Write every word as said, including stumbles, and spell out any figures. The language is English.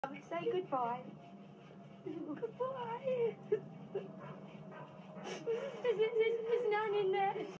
Say goodbye. Goodbye. There's, there's, there's none in there.